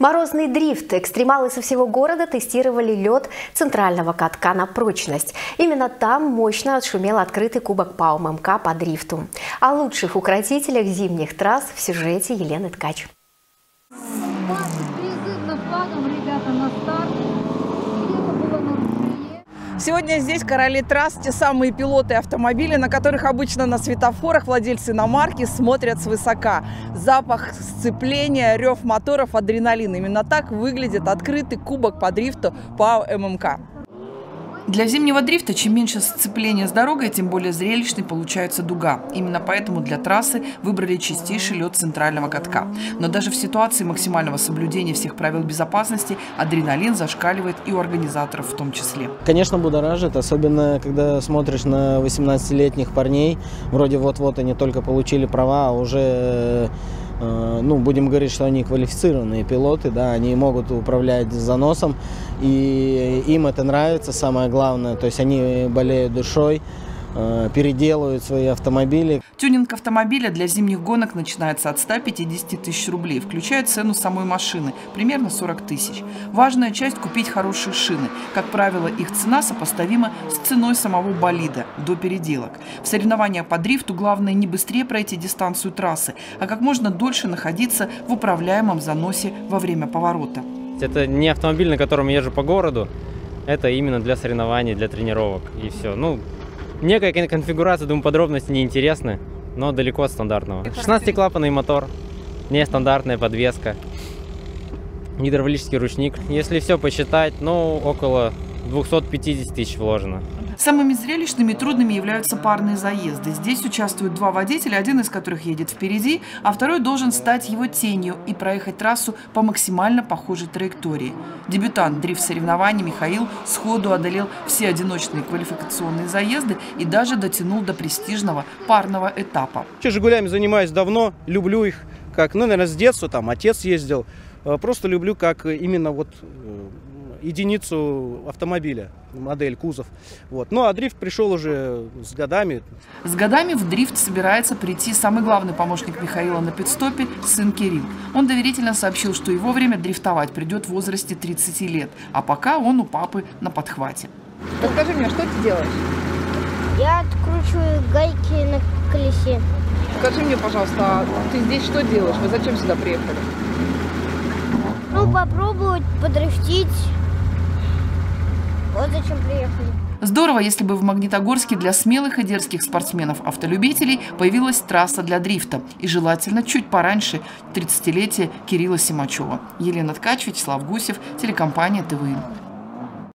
Морозный дрифт. Экстремалы со всего города тестировали лед центрального катка на прочность. Именно там мощно отшумел открытый кубок по ММК по дрифту. О лучших укротителях зимних трасс в сюжете Елены Ткач. Сегодня здесь короли трасс, те самые пилоты автомобилей, на которых обычно на светофорах владельцы иномарки смотрят свысока. Запах сцепления, рев моторов, адреналин. Именно так выглядит открытый кубок по дрифту по ММК. Для зимнего дрифта чем меньше сцепления с дорогой, тем более зрелищной получается дуга. Именно поэтому для трассы выбрали чистейший лед центрального катка. Но даже в ситуации максимального соблюдения всех правил безопасности адреналин зашкаливает и у организаторов в том числе. Конечно, будоражит, особенно когда смотришь на 18-летних парней. Вроде вот-вот они только получили права, а уже... будем говорить, что они квалифицированные пилоты, да, они могут управлять заносом, и им это нравится, самое главное, то есть они болеют душой, переделывают свои автомобили. Тюнинг автомобиля для зимних гонок начинается от 150 тысяч рублей, включая цену самой машины, примерно 40 тысяч. Важная часть – купить хорошие шины. Как правило, их цена сопоставима с ценой самого болида до переделок. В соревнованиях по дрифту главное не быстрее пройти дистанцию трассы, а как можно дольше находиться в управляемом заносе во время поворота. Это не автомобиль, на котором я езжу по городу, это именно для соревнований, для тренировок и все. Некая конфигурация, думаю, подробности не интересны, но далеко от стандартного. 16-клапанный мотор, нестандартная подвеска, гидравлический ручник. Если все посчитать, около 250 тысяч вложено. Самыми зрелищными и трудными являются парные заезды. Здесь участвуют два водителя, один из которых едет впереди, а второй должен стать его тенью и проехать трассу по максимально похожей траектории. Дебютант дрифт-соревнований Михаил сходу одолел все одиночные квалификационные заезды и даже дотянул до престижного парного этапа. «Жигулями» занимаюсь давно, люблю их, как, наверное, с детства, отец ездил. Просто люблю как именно единицу автомобиля, модель, кузов. А дрифт пришел уже с годами. С годами в дрифт собирается прийти самый главный помощник Михаила на пит-стопе, сын Кирилл. Он доверительно сообщил, что его время дрифтовать придет в возрасте 30 лет, а пока он у папы на подхвате. Расскажи мне, что ты делаешь? Я откручиваю гайки на колесе. Скажи мне, пожалуйста, а ты здесь что делаешь? Вы зачем сюда приехали? Попробовать подрифтить. Вот зачем приехали. Здорово, если бы в Магнитогорске для смелых и дерзких спортсменов-автолюбителей появилась трасса для дрифта. И желательно чуть пораньше 30-летия Кирилла Симачева. Елена Ткач, Вячеслав Гусев, телекомпания ТВН.